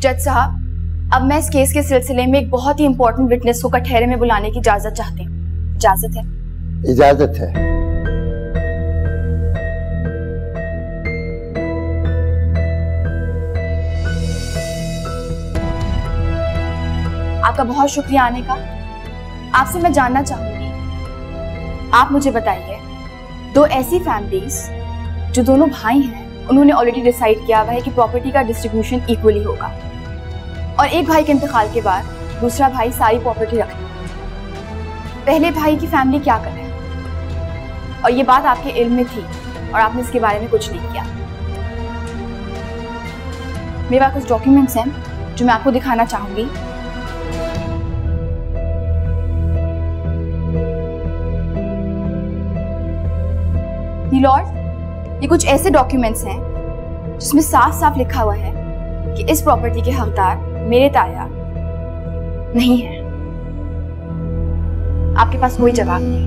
जज साहब, अब मैं इस केस के सिलसिले में एक बहुत ही इंपॉर्टेंट विटनेस को कटहरे में बुलाने की इजाजत चाहती हूँ। इजाजत है? इजाजत है। आपका बहुत शुक्रिया आने का। आपसे मैं जानना चाहूंगी, आप मुझे बताइए, दो ऐसी फैमिलीज जो दोनों भाई हैं, उन्होंने ऑलरेडी डिसाइड किया हुआ है कि प्रॉपर्टी का डिस्ट्रीब्यूशन इक्वली होगा और एक भाई के इंतकाल के बाद दूसरा भाई सारी प्रॉपर्टी रखेगा। पहले भाई की फैमिली क्या करे और ये बात आपके इल्म में थी और आपने इसके बारे में कुछ नहीं किया। मेरे पास कुछ डॉक्यूमेंट्स हैं जो मैं आपको दिखाना चाहूंगी। लॉर्ड, ये कुछ ऐसे डॉक्यूमेंट्स हैं जिसमें साफ साफ लिखा हुआ है कि इस प्रॉपर्टी के हकदार मेरे ताया नहीं है। आपके पास कोई जवाब नहीं है।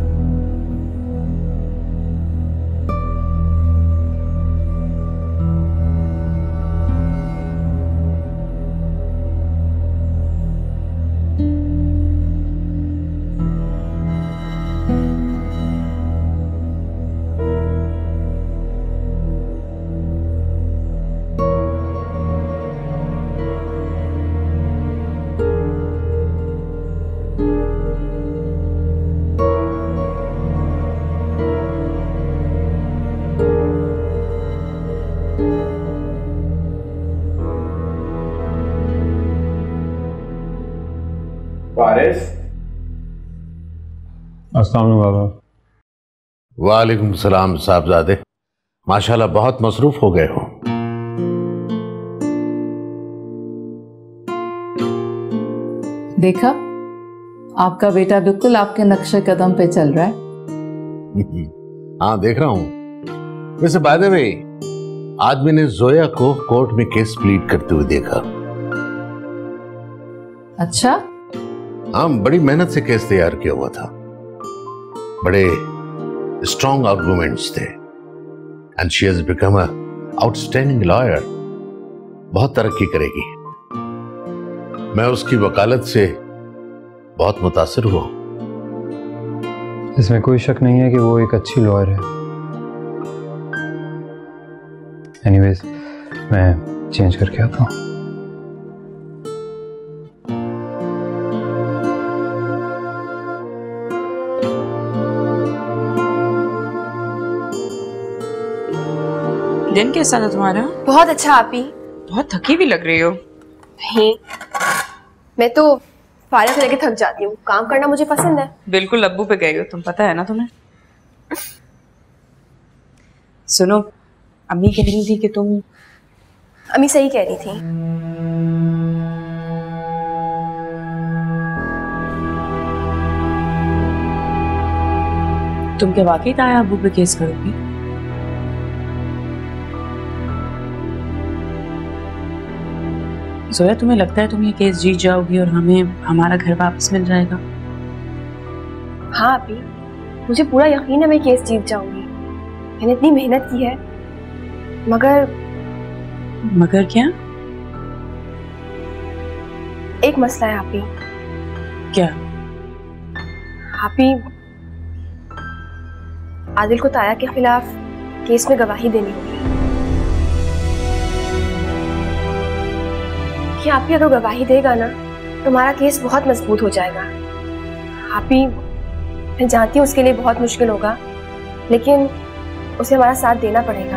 वालेकुम सलाम साहबजादे, माशाल्लाह बहुत मसरूफ हो गए हो। देखा, आपका बेटा बिल्कुल आपके नक्शे कदम पे चल रहा है। हाँ देख रहा हूँ। वैसे बाय द वे, आज मैंने जोया को कोर्ट में केस प्लीड करते हुए देखा। अच्छा? हाँ, बड़ी मेहनत से केस तैयार किया हुआ था, बड़े स्ट्रॉन्ग आर्गुमेंट्स थे and she has become a outstanding lawyer. बहुत तरक्की करेगी। मैं उसकी वकालत से बहुत मुतासिर हुआ। इसमें कोई शक नहीं है कि वो एक अच्छी लॉयर है। एनीवेज, मैं चेंज करके आता हूँ। दिन कैसा था तुम्हारा? बहुत अच्छा। आप ही बहुत थकी भी लग रही हो। नहीं, मैं तो फारिग लेके थक जाती हूँ। काम करना मुझे पसंद है। बिल्कुल अब्बू पे गई हो तुम, पता है ना तुम्हें। सुनो, अम्मी कह रही थी कि तुम। अम्मी सही कह रही थी। तुम क्या वाकई ताया अब्बू पे केस करोगी? जोया, तुम्हें लगता है तुम ये केस जीत जाओगी और हमें हमारा घर वापस मिल जाएगा? हाँ अभी मुझे पूरा यकीन है मैं केस जीत जाऊंगी। मैंने इतनी मेहनत की है। मगर क्या? एक मसला है आपी। क्या? आपी, आदिल को ताया के खिलाफ केस में गवाही देनी होगी। कि आप ही अगर गवाही देगा ना तो हमारा केस बहुत मजबूत हो जाएगा। आप ही, मैं जानती हूँ उसके लिए बहुत मुश्किल होगा, लेकिन उसे हमारा साथ देना पड़ेगा।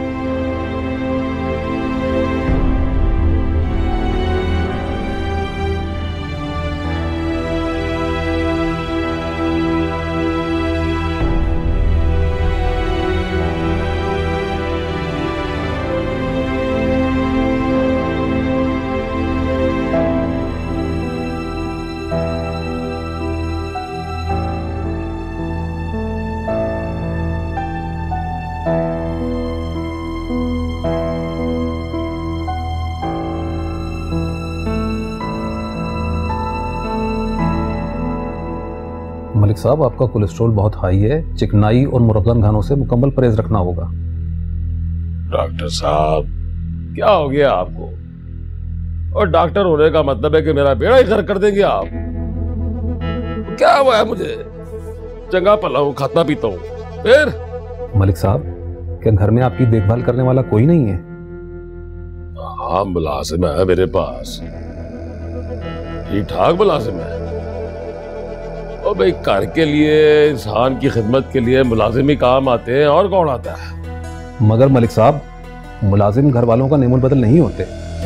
मलिक साहब, आपका कोलेस्ट्रॉल बहुत हाई है। चिकनाई और मुरब्बन खानों से मुकम्मल परहेज रखना होगा। डॉक्टर साहब, क्या हो गया आपको? और डॉक्टर होने का मतलब है कि मेरा बेड़ा ही गर्क कर देंगे आप? क्या हुआ है मुझे? चंगा भला हूँ, खाता पीता हूँ। फिर मलिक साहब, क्या घर में आपकी देखभाल करने वाला कोई नहीं है? हाँ, मुलाजिम है मेरे पास, ठीक ठाक मुलाजिम है। और भाई घर के लिए, इंसान की खिदमत के लिए मुलाजिम ही काम आते हैं, और कौन आता है? मगर मलिक साहब, मुलाजिम घर वालों का नेमुल बदल नहीं होते।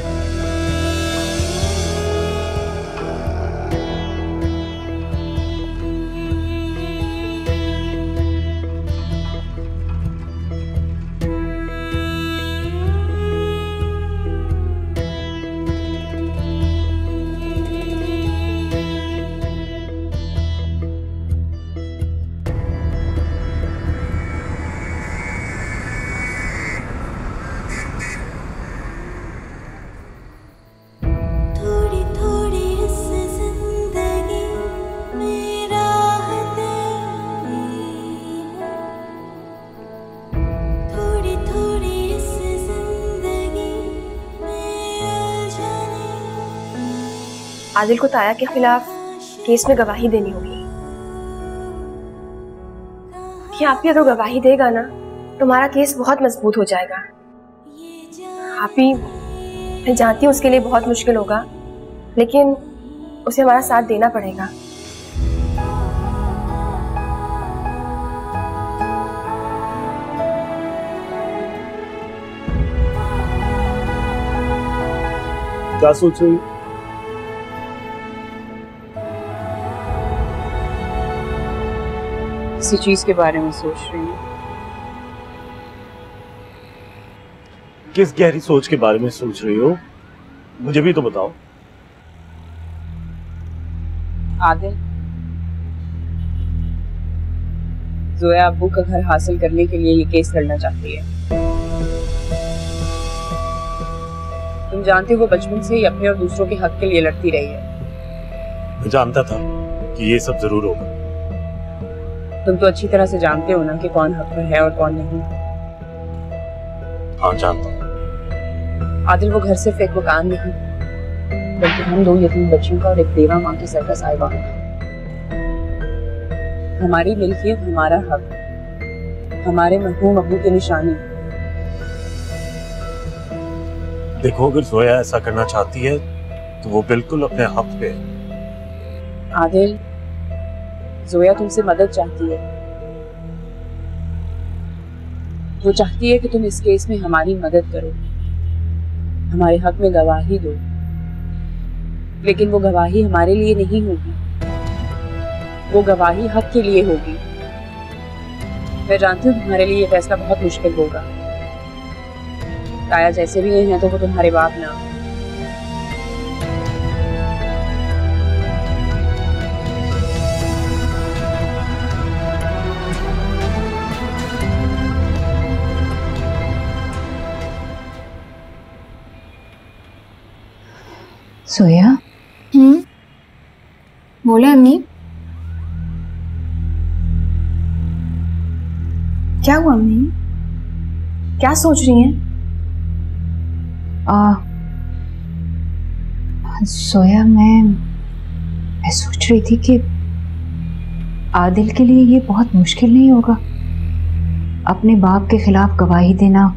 आदिल को ताया के खिलाफ केस में गवाही देनी होगी। कि आप भी अगर गवाही देगा ना तो हमारा केस बहुत मजबूत हो जाएगा। आप ही, मैं जानती हूँ उसके लिए बहुत मुश्किल होगा, लेकिन उसे हमारा साथ देना पड़ेगा। क्या सोच रही हो? किसी चीज के बारे में सोच रही हूँ। किस गहरी सोच के बारे में सोच रही हो? मुझे भी तो बताओ। आदिल, जोया अब्बू का घर हासिल करने के लिए ये केस लड़ना चाहती है। तुम जानते हो वो बचपन से ही अपने और दूसरों के हक के लिए लड़ती रही है। मैं जानता था कि ये सब जरूर होगा। तुम तो अच्छी तरह से जानते हो ना कि कौन हक पर है और कौन नहीं। हाँ, जानता हूँ। आदिल, वो घर सिर्फ एक मकान नहीं, बल्कि हम दो यतीम बच्चियों का और एक बेवा माँ की सर का साहिबा है। हमारी मिल्कियत, हमारा हक, हमारे मरहूम अब्बू की निशानी। देखो, अगर जोया ऐसा करना चाहती है तो वो बिल्कुल अपने हक पे है। आदिल, जोया तुमसे मदद चाहती है। वो चाहती है कि तुम इस केस में हमारी मदद करो, हमारे हक में गवाही दो। लेकिन वो गवाही हमारे लिए नहीं होगी, वो गवाही हक के लिए होगी। मैं जानती हूँ तुम्हारे लिए ये फैसला बहुत मुश्किल होगा। ताया जैसे भी हैं तो वो तुम्हारे बाप ना। सोया? बोले अम्मी। क्या हुआ अम्मी? क्या सोच रही हैं? सोया, मैं सोच रही थी कि आदिल के लिए ये बहुत मुश्किल नहीं होगा अपने बाप के खिलाफ गवाही देना।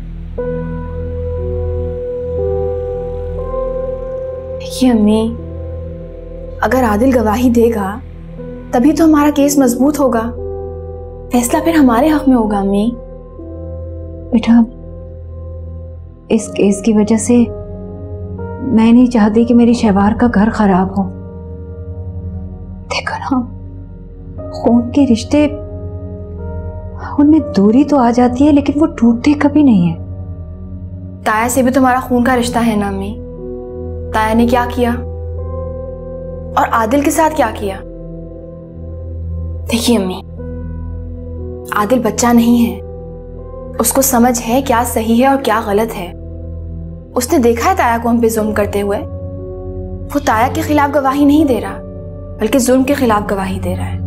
देखिए अम्मी, अगर आदिल गवाही देगा तभी तो हमारा केस मजबूत होगा, फैसला फिर हमारे हक में होगा। अम्मी बेटा, इस केस की वजह से मैं नहीं चाहती कि मेरी शहवार का घर खराब हो। देखो ना, खून के रिश्ते, उनमें दूरी तो आ जाती है लेकिन वो टूटते कभी नहीं है। ताया से भी तुम्हारा खून का रिश्ता है ना अम्मी। ताया ने क्या किया और आदिल के साथ क्या किया? देखिए अम्मी, आदिल बच्चा नहीं है, उसको समझ है क्या सही है और क्या गलत है। उसने देखा है ताया को हम पे जुल्म करते हुए। वो ताया के खिलाफ गवाही नहीं दे रहा, बल्कि जुल्म के खिलाफ गवाही दे रहा है।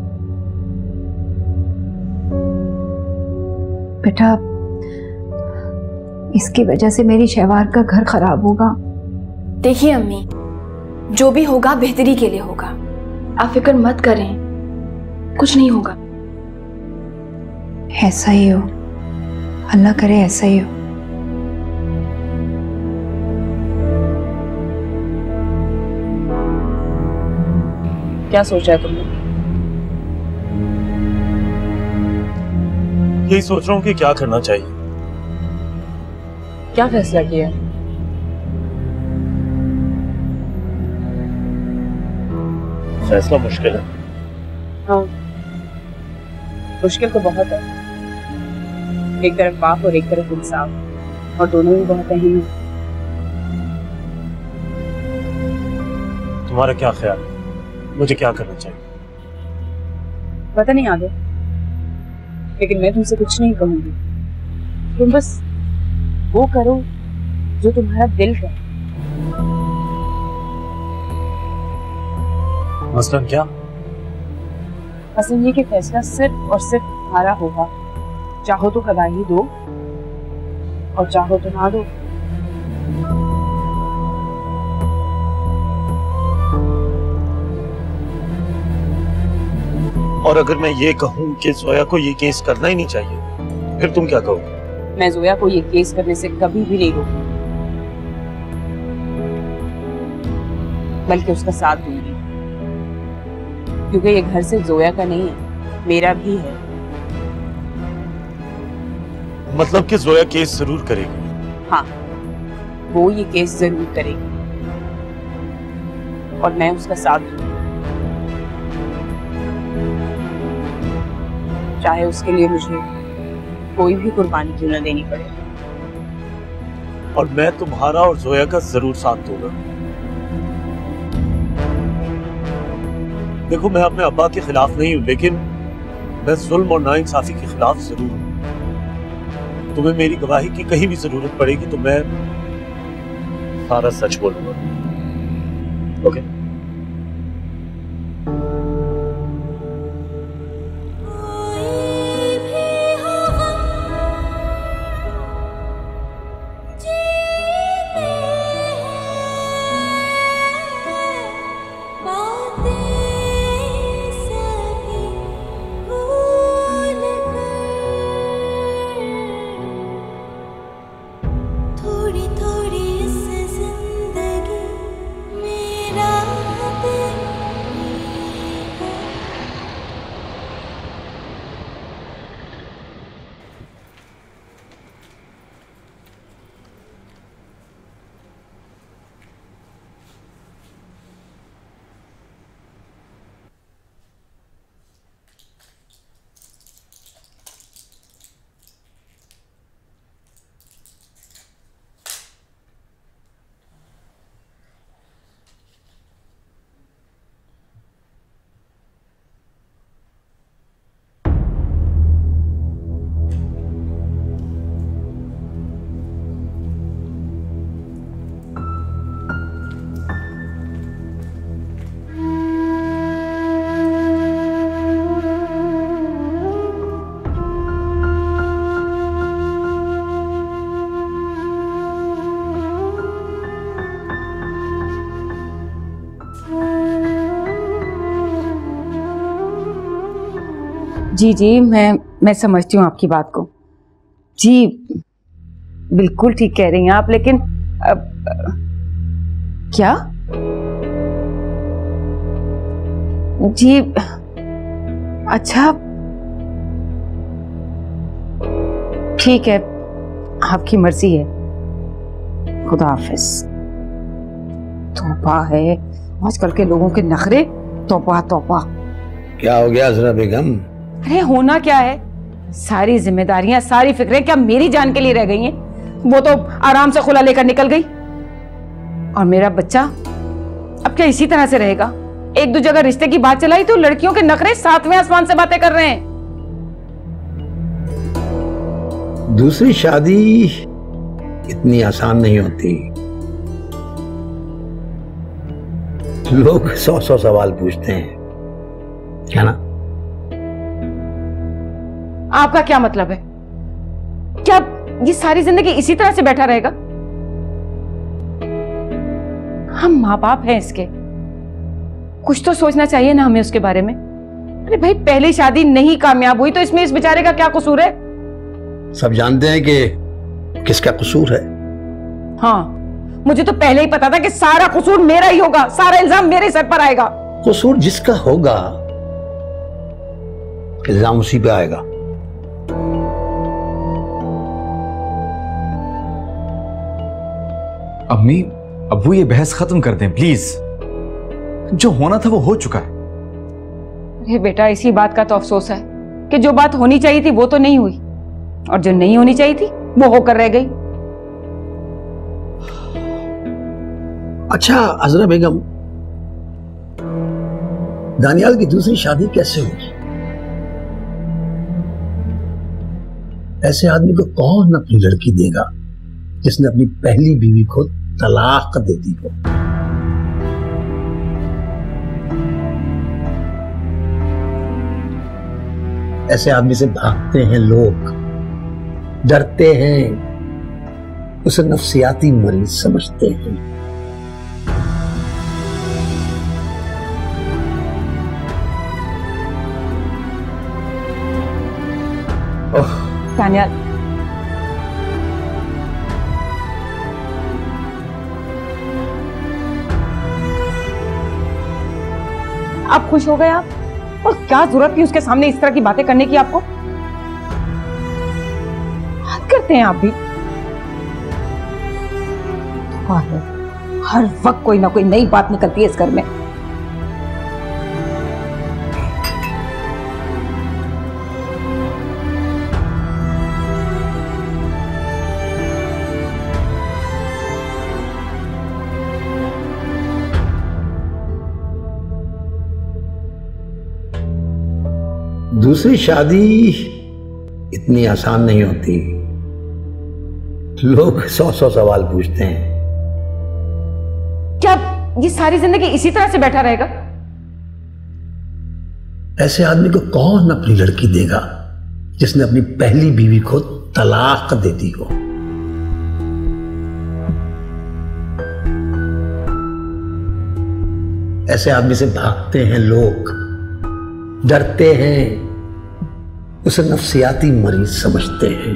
बेटा, इसकी वजह से मेरी शहवार का घर खराब होगा देखिए अम्मी, जो भी होगा बेहतरी के लिए होगा, आप फिक्र मत करें, कुछ नहीं होगा। ऐसा ही हो, अल्लाह करे ऐसा ही हो। क्या सोचा है तुमने? यही सोच रहा हूँ कि क्या करना चाहिए। क्या फैसला किया? फैसला मुश्किल है। हाँ, मुश्किल तो बहुत है। एक तरफ पाप और एक तरफ इंसाफ, और दोनों ही बहुत अहम है। तुम्हारा क्या ख्याल है, मुझे क्या करना चाहिए? पता नहीं आगे, लेकिन मैं तुमसे कुछ नहीं कहूंगी। तुम बस वो करो जो तुम्हारा दिल करे। मसलन क्या? मसलन ये कि फैसला सिर्फ और सिर्फ तुम्हारा होगा। चाहो तो गवाही दो और चाहो तो ना दो। और अगर मैं ये कहूँ कि जोया को ये केस करना ही नहीं चाहिए, फिर तुम क्या कहोगे? मैं जोया को ये केस करने से कभी भी नहीं रोकूंगी, बल्कि उसका साथ दूंगी, क्योंकि ये घर सिर्फ जोया का नहीं है, मेरा भी है। मतलब कि जोया केस जरूर करेगी? हाँ, वो ये केस जरूर करेगी और मैं उसका साथ दूंगी, चाहे उसके लिए मुझे कोई भी कुर्बानी क्यों न देनी पड़े। और मैं तुम्हारा और जोया का जरूर साथ दूंगा। देखो, मैं अपने अब्बा के खिलाफ नहीं हूं, लेकिन मैं जुल्म और नाइंसाफी के खिलाफ जरूर हूं। तुम्हें मेरी गवाही की कहीं भी जरूरत पड़ेगी तो मैं सारा सच बोलूंगा। ओके? जी जी, मैं समझती हूँ आपकी बात को। जी बिल्कुल ठीक कह रही हैं आप, लेकिन क्या? जी अच्छा, ठीक है, आपकी मर्जी है। खुदा हाफिज। तौबा है, आजकल के लोगों के नखरे, तौबा तौबा। क्या हो गया हसना बेगम? अरे होना क्या है, सारी जिम्मेदारियां, सारी फिक्रें क्या मेरी जान के लिए रह गई हैं? वो तो आराम से खुला लेकर निकल गई, और मेरा बच्चा अब क्या इसी तरह से रहेगा? एक दो जगह रिश्ते की बात चलाई तो लड़कियों के नखरे सातवें आसमान से बातें कर रहे हैं। दूसरी शादी इतनी आसान नहीं होती। लोग 100 सवाल पूछते हैं, है ना? आपका क्या मतलब है? क्या ये सारी जिंदगी इसी तरह से बैठा रहेगा? हम माँ बाप हैं इसके, कुछ तो सोचना चाहिए ना हमें उसके बारे में। अरे भाई, पहली शादी नहीं कामयाब हुई तो इसमें इस बेचारे का क्या कसूर है? सब जानते हैं कि किसका कसूर है। हाँ, मुझे तो पहले ही पता था कि सारा कसूर मेरा ही होगा, सारा इल्जाम मेरे सर पर आएगा। कसूर जिसका होगा इल्जाम उसी पे आएगा। अम्मी, अब्बू ये बहस खत्म कर दें प्लीज। जो होना था वो हो चुका है। अरे बेटा, इसी बात का तो अफसोस है कि जो बात होनी चाहिए थी वो तो नहीं हुई, और जो नहीं होनी चाहिए थी वो होकर रह गई। अच्छा अजरा बेगम, दानियाल की दूसरी शादी कैसे होगी? ऐसे आदमी को कौन अपनी लड़की देगा जिसने अपनी पहली बीवी को तलाक दे दी हो? ऐसे आदमी से भागते हैं लोग, डरते हैं, उसे नफ्सियाती मरीज समझते हैं। दानियाल, आप खुश हो गए आप? और क्या जरूरत थी उसके सामने इस तरह की बातें करने की आपको? हद करते हैं आप भी। हर वक्त कोई ना कोई नई बात निकलती है इस घर में। दूसरी शादी इतनी आसान नहीं होती। लोग 100 सवाल पूछते हैं। क्या ये सारी जिंदगी इसी तरह से बैठा रहेगा? ऐसे आदमी को कौन अपनी लड़की देगा जिसने अपनी पहली बीवी को तलाक दे दी हो? ऐसे आदमी से भागते हैं लोग, डरते हैं, उसे नफ्सियाती मरीज समझते हैं।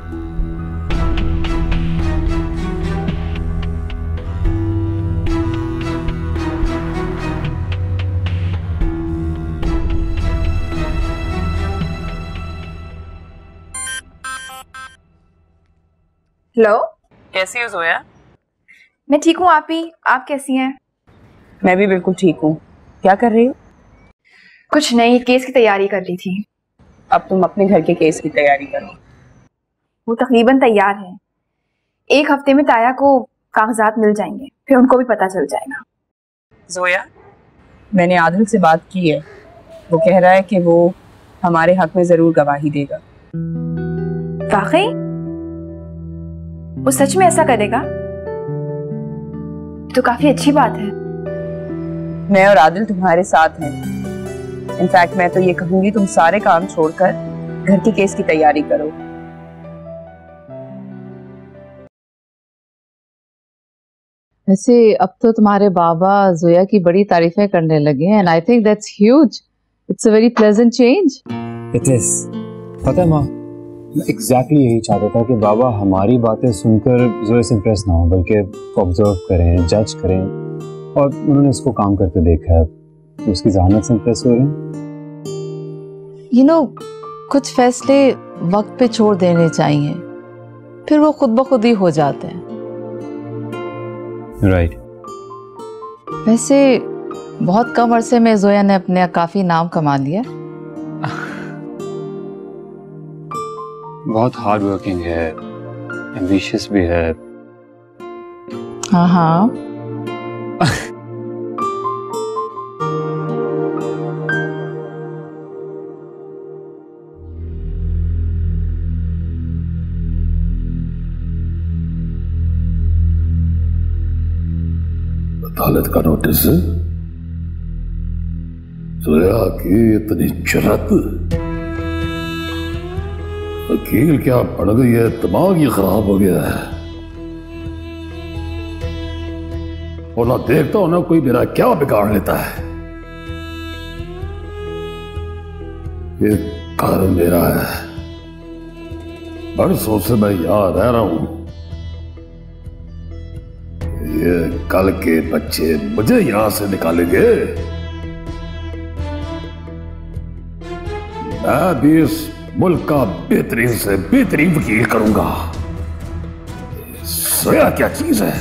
हेलो, कैसी हो जोया? मैं ठीक हूँ। आप कैसी हैं? मैं भी बिल्कुल ठीक हूँ। क्या कर रही हो? कुछ नहीं, केस की तैयारी कर रही थी। अब तुम अपने घर के केस की तैयारी करो। वो तकरीबन तैयार है। 1 हफ्ते में ताया को कागजात मिल जाएंगे, फिर उनको भी पता चल जाएगा। जोया, मैंने आदिल से बात की है। वो कह रहा है कि वो हमारे हक में जरूर गवाही देगा। वाकई? वो सच में ऐसा करेगा? तो काफी अच्छी बात है। मैं और आदिल तुम्हारे साथ हैं। इनफैक्ट मैं तो ये कहूंगी तुम सारे काम छोड़कर घर के केस की तैयारी करो। वैसे अब तो तुम्हारे बाबा जोया की बड़ी तारीफें करने लगे हैं, and I think that's huge. It's a very pleasant change. It is. पता है माँ, मैं एग्जैक्टली यही चाहता था कि बाबा हमारी बातें सुनकर जोया से इम्प्रेस ना हो, बल्कि ऑब्जर्व करें, जज करें, और उन्होंने इसको काम करते देखा है, उसकी जहानत से इम्प्रेस हो रहे हैं। यू नो, कुछ फैसले वक्त पे छोड़ देने चाहिए, फिर वो खुद ब खुद ही हो जाते हैं। राइट। वैसे बहुत कम अरसे में जोया ने अपने काफी नाम कमा लिया। बहुत हार्ड वर्किंग है, एम्बिशियस भी है। हाँ हाँ। अदालत का नोटिस, जोया की इतनी जुर्रत। वकील क्या पड़ गई है, दिमाग ही खराब हो गया है। और ना देखता हो ना कोई मेरा क्या बिगाड़ लेता है। ये घर मेरा है, बरसों से मैं यहां रह रहा हूं। ये कल के बच्चे मुझे यहां से निकालेंगे। मैं भी इस मुल्क का बेहतरीन से बेहतरीन वकील करूंगा। सोया क्या चीज है?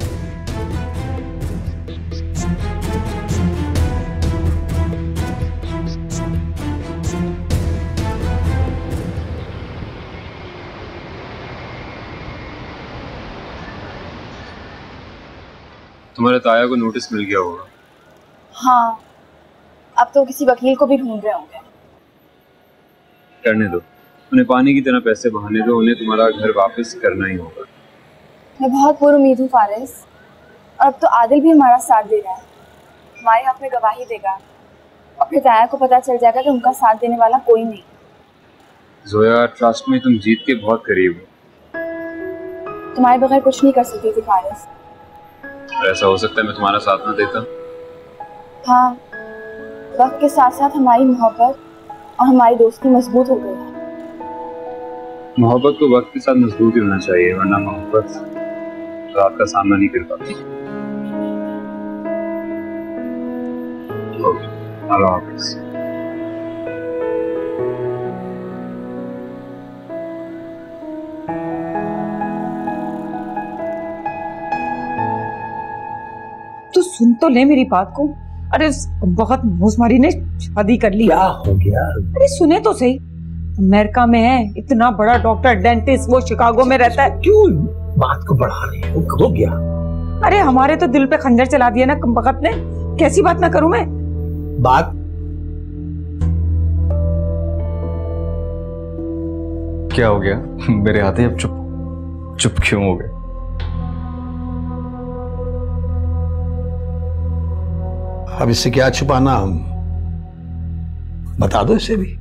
तुम्हारे ताया को नोटिस मिल गया होगा। हाँ, अब तो किसी वकील को भी ढूंढ रहे होंगे। करने दो, उन्हें पानी की तरह पैसे बहाने दो, उन्हें तुम्हारा घर वापस करना ही होगा। मैं बहुत पुरुम्मीद हूँ फारिस, और अब तो आदिल भी हमारा साथ दे रहा है, हमारे हक में गवाही देगा, और फिर ताया को पता चल जाएगा कि उनका साथ देने वाला कोई नहीं। जोया, ट्रस्ट में तुम जीत के बहुत करीब हो। तुम्हारे बगैर कुछ नहीं कर सकती थी फारिस। ऐसा हो सकता है मैं तुम्हारा साथ ना देता? हाँ, वक्त के साथ साथ हमारी मोहब्बत और हमारी दोस्ती मजबूत हो गई है। मोहब्बत को वक्त के साथ मजबूत ही होना चाहिए, वरना मोहब्बत रात का सामना नहीं कर पाती। अल्लाह हाफिज़। तू सुन तो ले मेरी बात को। अरे उस बहुत मुसमारी ने शादी कर ली। क्या हो गया? अरे सुने तो सही, अमेरिका में है, इतना बड़ा डॉक्टर डेंटिस्ट, वो शिकागो में रहता है। क्यों बात को बढ़ा रही हो? हो गया? अरे हमारे तो दिल पे खंजर चला दिया ना कमबख्त ने। कैसी बात ना करूं मैं? बात क्या हो गया? मेरे आते अब चुप क्यों हो गए? अब इससे क्या छुपाना, बता दो इसे भी।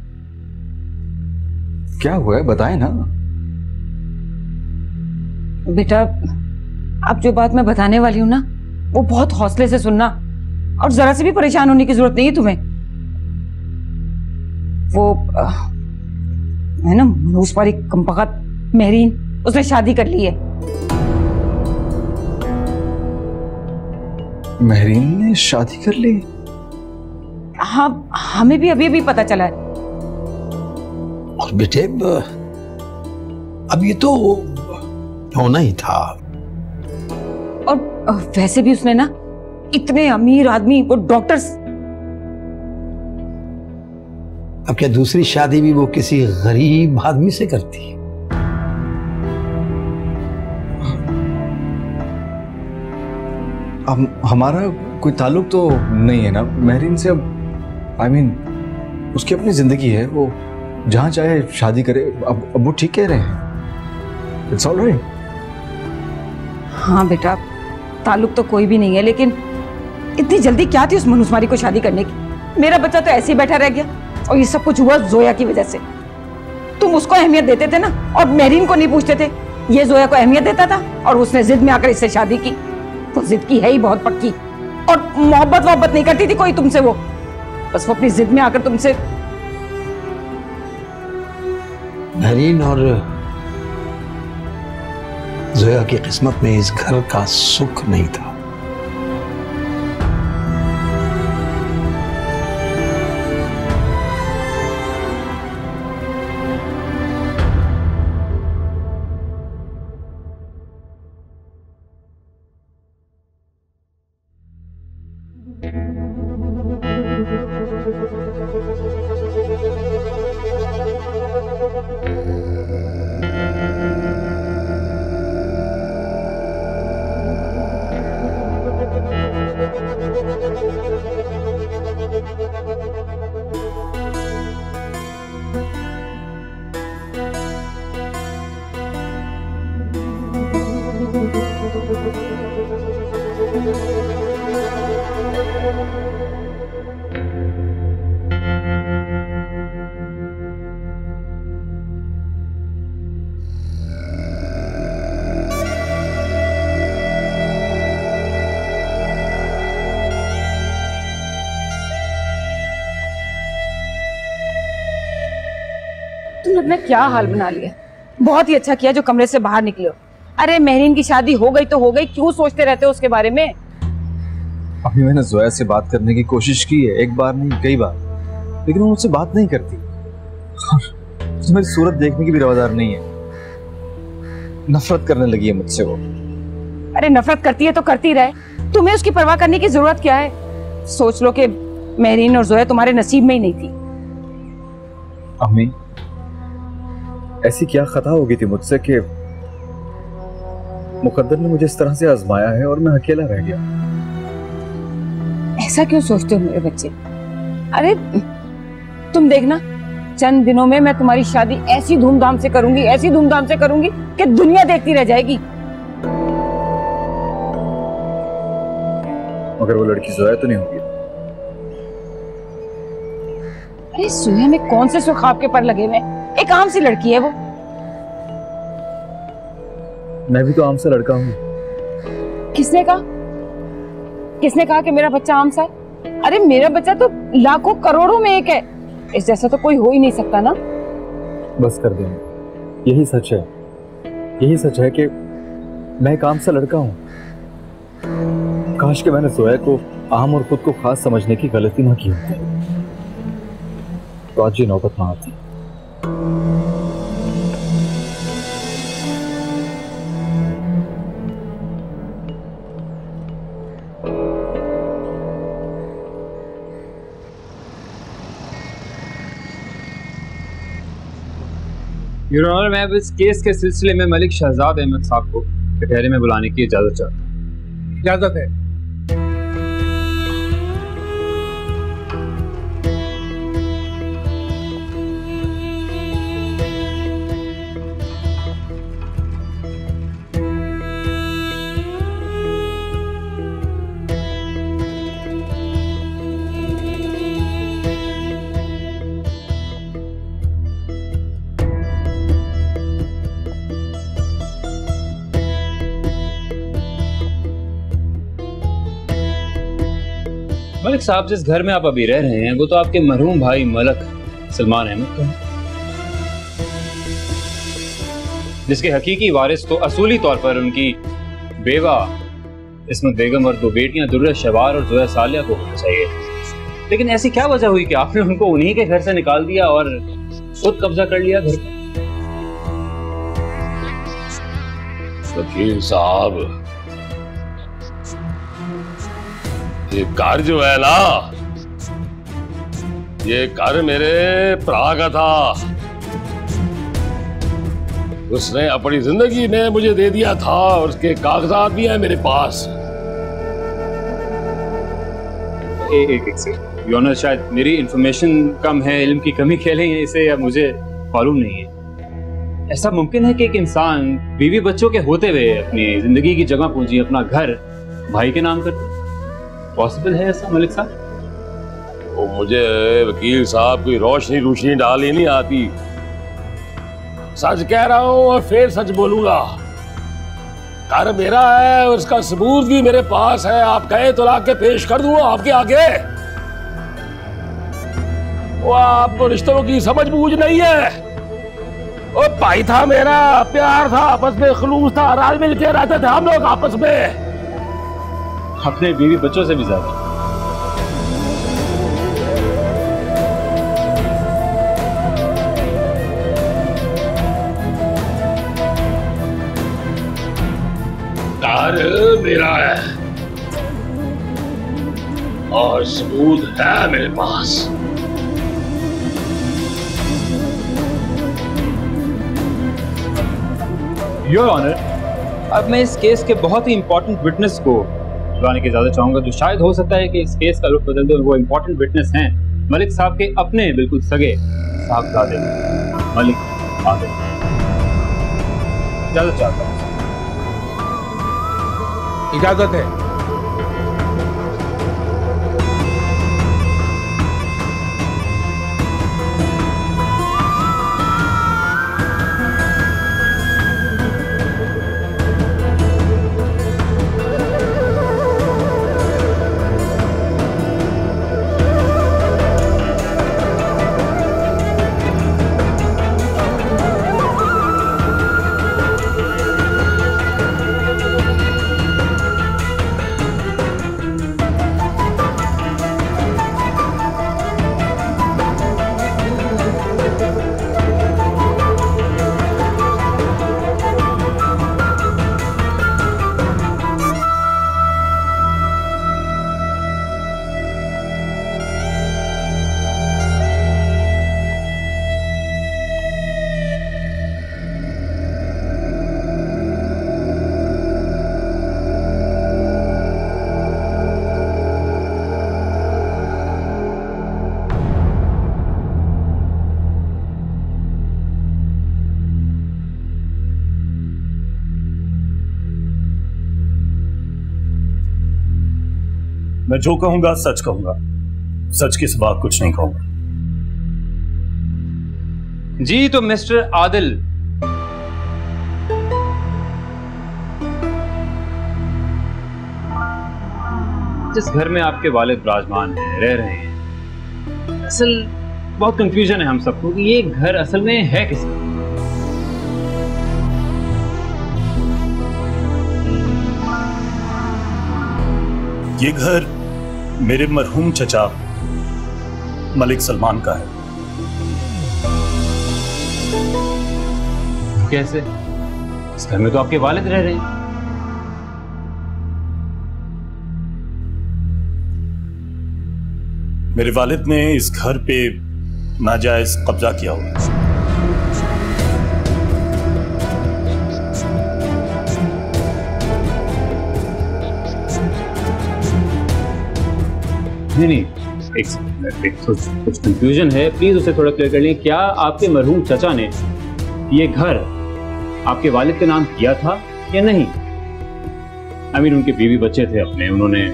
क्या हुआ है बताए ना। बेटा, अब जो बात मैं बताने वाली हूँ ना, वो बहुत हौसले से सुनना, और जरा से भी परेशान होने की जरूरत नहीं है तुम्हें। वो है ना मनूस वाली कमबख्त महरीन, उसने शादी कर ली है। महरीन ने शादी कर ली? हाँ, हमें भी अभी अभी पता चला है। और बेटे, अब ये तो होना ही था। और वैसे भी उसने ना इतने अमीर आदमी, वो डॉक्टर्स। अब क्या दूसरी शादी भी वो किसी गरीब आदमी से करती? हमारा कोई ताल्लुक तो नहीं है ना महरीन से। अब I mean, उसकी अपनी जिंदगी है, वो जहां चाहे शादी करे। अब वो ठीक कह रहे हैं। It's all right. हाँ बेटा, ताल्लुक तो कोई भी नहीं है, लेकिन इतनी जल्दी क्या थी उस मनुस्मारी को शादी करने की? मेरा बच्चा तो ऐसे ही बैठा रह गया, और ये सब कुछ हुआ जोया की वजह से। तुम उसको अहमियत देते थे ना, और महरीन को नहीं पूछते थे। ये जोया को अहमियत देता था, और उसने जिद में आकर इससे शादी की। तो जिद की है ही बहुत पक्की, और मोहब्बत नहीं करती थी कोई तुमसे। वो बस वो अपनी जिद में आकर तुमसे। महरीन और जोया की किस्मत में इस घर का सुख नहीं था। तुमने अपना क्या हाल बना लिया। बहुत ही अच्छा किया जो कमरे से बाहर निकले हो। अरे महरीन की शादी हो गई तो हो गई, क्यों सोचते रहते हो उसके बारे में। अभी मैंने जोया से बात करने की कोशिश की है, एक बार नहीं कई बार, लेकिन वो मुझसे बात नहीं करती। तो मेरी सूरत देखने की भी रवादार नहीं है, नफरत करने लगी है मुझसे वो। अरे नफरत करती है तो करती रहे, तुम्हें उसकी परवाह करने की जरूरत क्या है। सोच लो कि महरीन और जोया तुम्हारे नसीब में ही नहीं थी। अम्मी, ऐसी क्या खता हो गई थी मुझसे कि मुकद्दर ने मुझे इस तरह से आजमाया है और मैं अकेला रह गया। ऐसा क्यों सोचते हो मेरे बच्चे। अरे तुम देखना, चंद दिनों में मैं तुम्हारी शादी ऐसी धूमधाम से करूंगी, ऐसी धूमधाम से करूंगी कि दुनिया देखती रह जाएगी। मगर वो लड़की जोया तो नहीं होगी। अरे जोया में कौन से सुखाव के पर लगे हुए, एक आम सी लड़की है वो। मैं भी तो आम सा लड़का हूँ। किसने कहा? किसने कहा कि मेरा बच्चा आम सा है? अरे मेरा बच्चा तो लाखों करोड़ों में एक है, इस जैसा तो कोई हो ही नहीं सकता ना। बस कर दें, यही सच है, यही सच है कि मैं एक आम सा लड़का हूँ। काश कि मैंने जोया को आम और खुद को खास समझने की गलती ना की होती, तो आज ये नौबत ना आती। योर ऑनर, मैं अब इस केस के सिलसिले में मलिक शहजाद अहमद साहब को कटहरे में बुलाने की इजाजत चाहता हूँ। इजाजत है। मलिक साहब, जिस घर में आप अभी रह रहे हैं वो तो आपके मरहूम भाई मलक सलमान अहमद का है, जिसके हकीकी वारिस तो असूली तौर पर उनकी बेवा इस्मत बेगम और दो बेटियां दुर्रा शहवार और जोया सालिया को होना चाहिए। लेकिन ऐसी क्या वजह हुई कि आपने उनको उन्हीं के घर से निकाल दिया और खुद कब्जा कर लिया घर पर? वकील साहब, ये घर जो है ना, ये घर मेरे भरा का था। उसने अपनी जिंदगी में मुझे दे दिया था और उसके कागजात भी हैं मेरे पास। एक सेकंड योर ऑनर, शायद मेरी इंफॉर्मेशन कम है, इल्म की कमी कह लें इसे, या मुझे मालूम नहीं है। ऐसा मुमकिन है कि एक इंसान बीवी बच्चों के होते हुए अपनी जिंदगी की जगह पूंजी अपना घर भाई के नाम कर? पॉसिबल है ऐसा मलिक साहब? वो मुझे वकील साहब कोई रोशनी डाली नहीं आती। सच कह रहा हूं और फिर सच बोलूंगा। घर मेरा है और उसका सबूत भी मेरे पास है। आप कहे तो लाके पेश कर दूंगा आपके आगे। वो आपको रिश्तों की समझ बूझ नहीं है। वो भाई था मेरा, प्यार था, आपस में खलूस था, राज मिल के रहते थे हम लोग आपस में, अपने बीवी बच्चों से भी ज्यादा। घर मेरा है और सबूत है मेरे पास। योर ऑनर, अब मैं इस केस के बहुत ही इंपॉर्टेंट विटनेस को बुलाने की इजाजत चाहूंगा, जो शायद हो सकता है कि इस केस का रुख बदल दे। वो इंपॉर्टेंट विटनेस हैं मलिक साहब के अपने बिल्कुल सगे साहबजादे मलिक आदिल। इजाजत चाहता हूँ। इजाजत है। मैं जो कहूंगा सच कहूंगा, सच के सिवा कुछ नहीं कहूंगा। जी तो मिस्टर आदिल, जिस घर में आपके वालिद विराजमान हैं, रह रहे हैं, असल बहुत कंफ्यूजन है हम सबको कि ये घर असल में है किसका। ये घर मेरे मरहूम चचा मलिक सलमान का है। कैसे? इस घर में तो आपके वालिद रह रहे हैं। मेरे वालिद ने इस घर पे नाजायज कब्जा किया हुआ है। नहीं, एक कुछ कंफ्यूजन है, प्लीज उसे थोड़ा क्लियर कर लें। क्या आपके मरहूम चचा ने ये घर आपके वालिद के नाम किया था या नहीं? आई मीन उनके बीवी बच्चे थे अपने, उन्होंने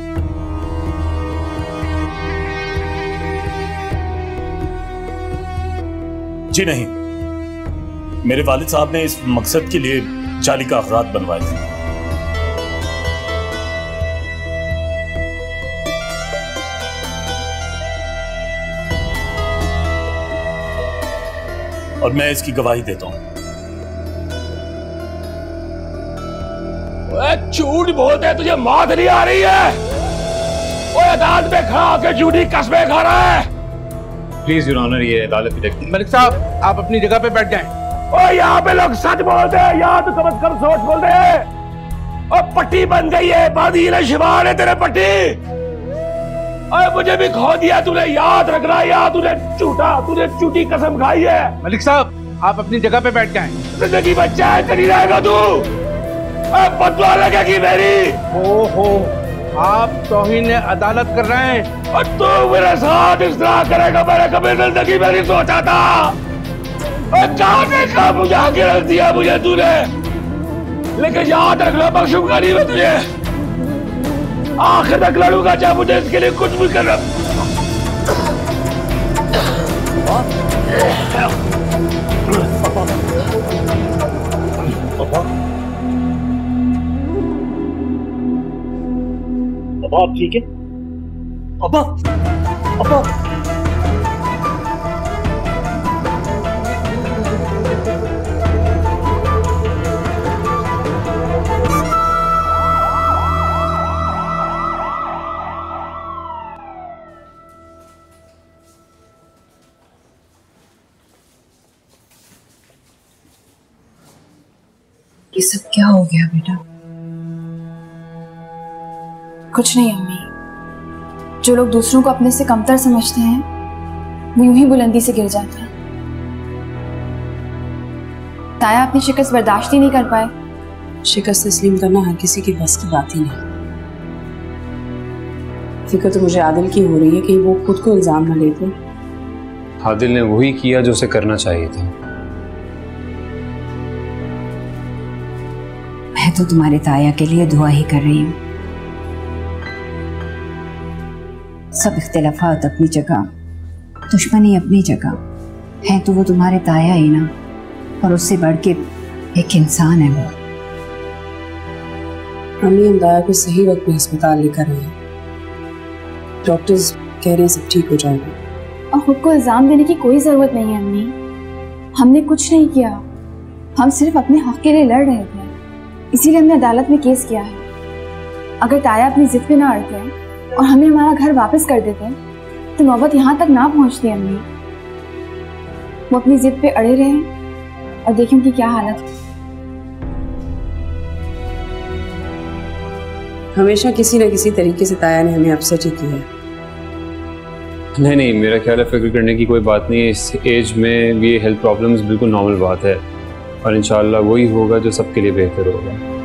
जी नहीं, मेरे वालिद साहब ने इस मकसद के लिए जाली कागजात बनवाए थे। और मैं इसकी गवाही देता हूं। झूठ बोलते हैं, तुझे मौत नहीं आ रही है? वो अदालत में खड़ा होकर झूठी कस्में खा रहा है। प्लीज योर ऑनर, ये अदालत की देखती। मलिक साहब आप अपनी जगह पे बैठ जाएं। और यहाँ पे लोग सच बोलते हैं, यहाँ तो कम से कम सोच बोलते हैं। और पट्टी बन गई है, बादील शिवार है तेरे पट्टी। और मुझे भी खो दिया तूने, याद रखना, याद तूने झूठी कसम खाई है। मलिक साहब आप अपनी जगह पे बैठ जाएं। जिंदगी बच्चा है, कहीं रहेगा तू, बदवा लगेगी मेरी। ओहो, आप तौहीन अदालत कर रहे हैं। और तू मेरे साथ इस तरह करेगा, मैंने कभी जिंदगी में नहीं सोचा था। और जाने का मुझे गिरफ्त दिया मुझे तूने, लेकिन याद रखना बख्शूंगा नहीं मैं तुझे। आखिर तक लड़ूंगा, चाहे मुझे इसके लिए कुछ भी करना। अब्बा ठीक है? अब्बा अब्बा ये सब क्या हो गया बेटा? कुछ नहीं अम्मी, जो लोग दूसरों को अपने से कमतर समझते हैं वो यूं ही बुलंदी से गिर जाते हैं। ताया अपनी शिकस्त बर्दाश्त ही नहीं कर पाए। शिकस्त तस्लीम करना हर किसी की बस की बात ही नहीं। फिक्र तो मुझे आदिल की हो रही है कि वो खुद को इल्जाम न ले दे। आदिल ने वही किया जो उसे करना चाहिए था। मैं तो तुम्हारे ताया के लिए दुआ ही कर रही हूँ। सब इख्तिलाफात अपनी जगह, दुश्मनी अपनी जगह है, तो वो तुम्हारे ताया ही ना, और उससे बढ़ के एक इंसान है वो। अम्मी हम दाया को सही वक्त पे अस्पताल लेकर आए हैं। डॉक्टर्स कह रहे हैं सब ठीक हो जाएगा। और खुद को इल्जाम देने की कोई जरूरत नहीं है अम्मी, हमने कुछ नहीं किया, हम सिर्फ अपने हक के लिए लड़ रहे थे, इसीलिए हमने अदालत में केस किया है। अगर ताया अपनी जिद पे ना अड़ते और हमें हमारा घर वापस कर देते तो नौबत यहाँ तक ना पहुँचती अम्मी। वो अपनी जिद पे अड़े रहे और देखिए उनकी क्या हालत है। हमेशा किसी न किसी तरीके से ताया ने हमें अपसेट ही किया है। नहीं, मेरा ख्याल है फिक्र करने की कोई बात नहीं है। इस एज में ये हेल्थ प्रॉब्लम्स बिल्कुल नॉर्मल बात है, और इंशाल्लाह वही होगा जो सबके लिए बेहतर होगा।